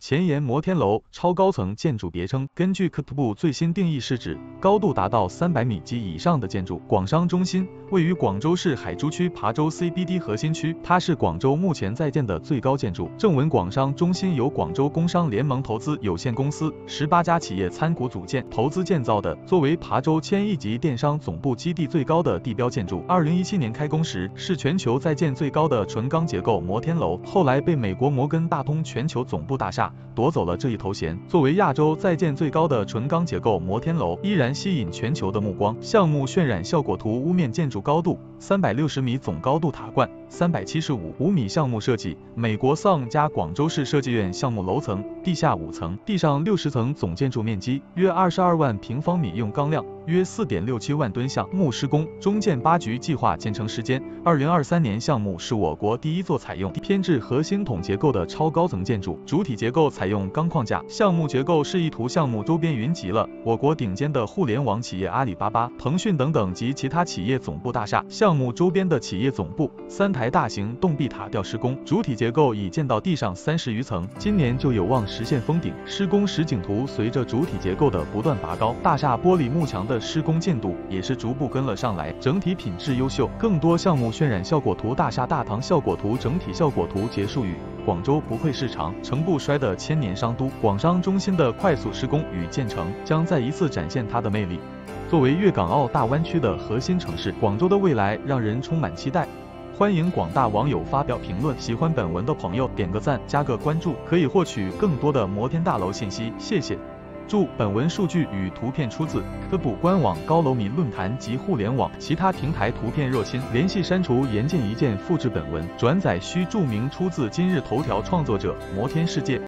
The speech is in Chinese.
前沿摩天楼超高层建筑别称，根据科特部最新定义是指高度达到300米及以上的建筑。广商中心位于广州市海珠区琶洲 CBD 核心区，它是广州目前在建的最高建筑。正文广商中心由广州工商联盟投资有限公司18家企业参股组建投资建造的，作为琶洲千亿级电商总部基地最高的地标建筑。2017年开工时是全球在建最高的纯钢结构摩天楼，后来被美国摩根大通全球总部大厦夺走了这一头衔。作为亚洲在建最高的纯钢结构摩天楼，依然吸引全球的目光。项目渲染效果图屋面建筑高度360米，总高度塔冠375.5米。项目设计美国桑加广州市设计院项目楼层，地下5层，地上60层，总建筑面积约22万平方米，用钢量约4.67万吨。项目施工中建8局计划建成时间2023年。项目是我国第一座采用偏置核心筒结构的超高层建筑，主体结构采用钢框架。项目结构示意图项目周边云集了我国顶尖的互联网企业阿里巴巴、腾讯等等及其他企业总部大厦。项目周边的企业总部3台大型洞壁塔吊施工，主体结构已建到地上30余层，今年就有望实现封顶。施工实景图随着主体结构的不断拔高，大厦玻璃幕墙的施工进度也是逐步跟了上来，整体品质优秀。更多项目渲染效果图，大厦大堂效果图，整体效果图结束语。广州不愧是长城不衰的千年商都，广商中心的快速施工与建成将再一次展现它的魅力。作为粤港澳大湾区的核心城市，广州的未来让人充满期待。欢迎广大网友发表评论，喜欢本文的朋友点个赞，加个关注，可以获取更多的摩天大楼信息，谢谢。注：本文数据与图片出自科普官网、高楼米论坛及互联网其他平台。图片若侵，联系删除，言见一键复制本文，转载需注明出自今日头条创作者摩天世界。